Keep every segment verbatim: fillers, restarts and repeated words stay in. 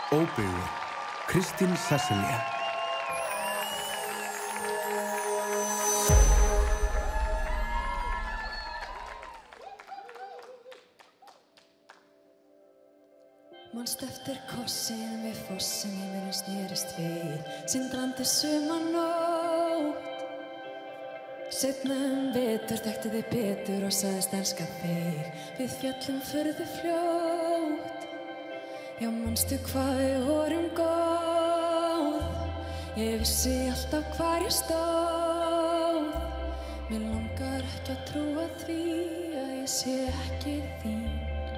Óbyggður, Kristín Sesselja. Manst eftir kossin við fossin himinninn snerist við, sindrandi sumarnótt. Seinna um vetur þekkti þig betur og sagðist elska þig, við fjöllum furðu fljótt. Já, manstu hvað við vorum góð, ég vissi alltaf hvar ég stóð. Mér langar ekki að trúa því að ég sé ekki þín.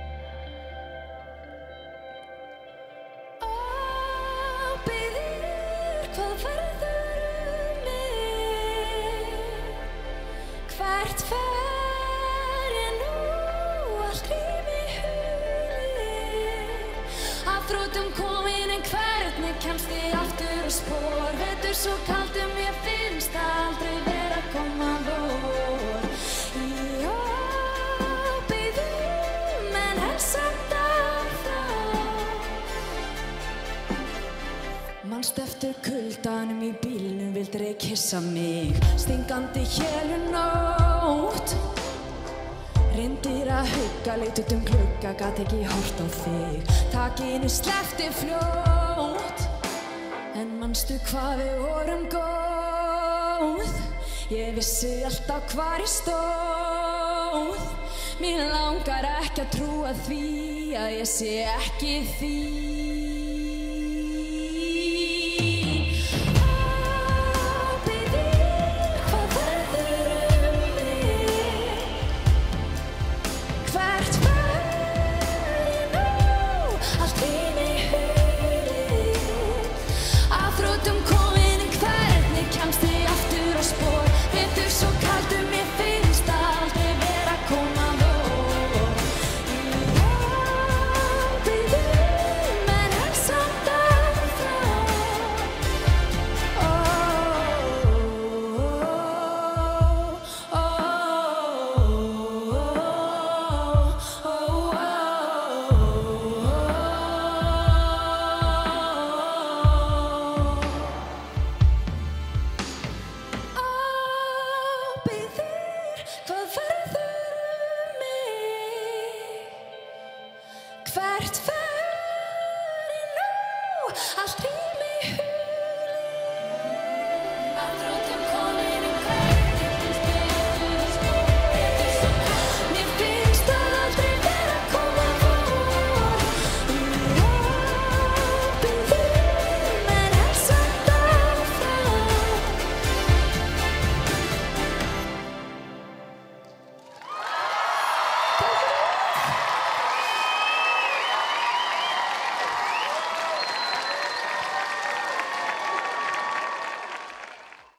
Hvað verður mig? Hvert fer ég nú? Allt rými hulið. Að þrotum komin en hvernig kemst ég aftur á spor? Vetur svo kaldur mér finnst aldrei vera að koma vor. Í óbyggðum en helst samt áfram. Manst eftir kuldanum í bílnum, vildir ei kyssa mig, stingandi hélunótt. Reyndir að hugga, leit út um glugga, gat ekki horft á þig, takinu sleppti fljótt. En manstu hvað við vorum góð, ég vissi alltaf hvar ég stóð. Mér langar ekki að trúa því að ég sé ekki þín. Hvert fer ég nú? Allt í